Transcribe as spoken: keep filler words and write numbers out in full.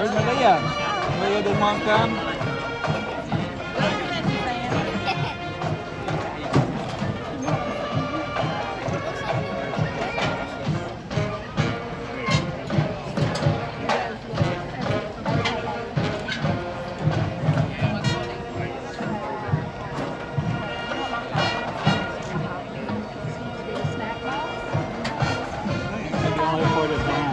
Where's Malia? Malia, did mom come? I can only afford it now.